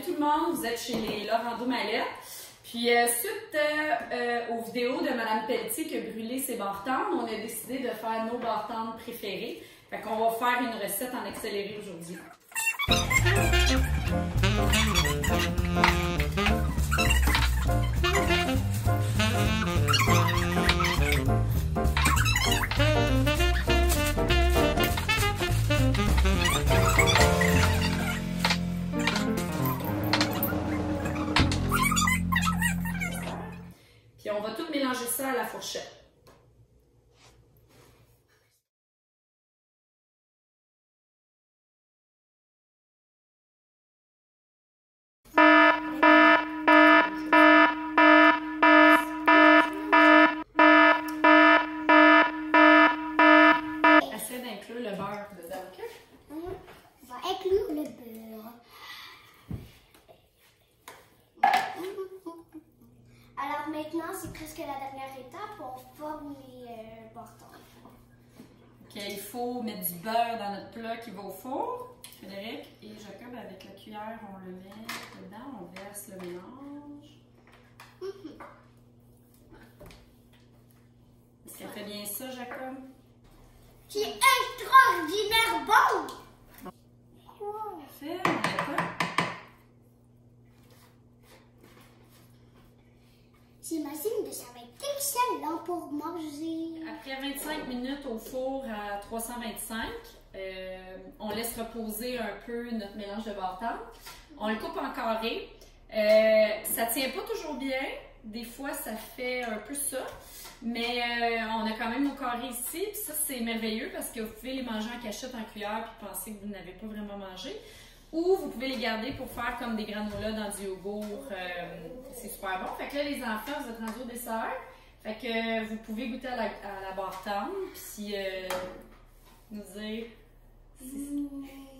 tout le monde, vous êtes chez les Laurando Mallette. Puis suite aux vidéos de Mme Pelletier qui a brûlé ses bartendes, on a décidé de faire nos bartendes préférées. Fait qu'on va faire une recette en accéléré aujourd'hui. Puis on va tout mélanger ça à la fourchette. Essaie d'inclure le beurre dedans, ok? On va inclure le beurre. Alors maintenant, c'est presque la dernière étape. On forme les bartendes. Ok, il faut mettre du beurre dans notre plat qui va au four. Frédéric et Jacob, avec la cuillère, on le met dedans, on verse le mélange. Est-ce qu'elle fait bien ça, Jacob? C'est extraordinaire bon! Wow. Parfait, Jacob. J'imagine que ça va être excellent pour manger. Après 25 minutes au four à 325, on laisse reposer un peu notre mélange de bartendes. On le coupe en carrés. Ça tient pas toujours bien. Des fois, ça fait un peu ça. Mais on a quand même nos carrés ici. Puis ça, c'est merveilleux parce que vous pouvez les manger en cachette, en cuillère, puis penser que vous n'avez pas vraiment mangé. Ou vous pouvez les garder pour faire comme des granolas dans du yogourt. C'est super bon. Fait que là, les enfants, vous êtes rendus au dessert. Fait que vous pouvez goûter à la bartende. Puis nous dire...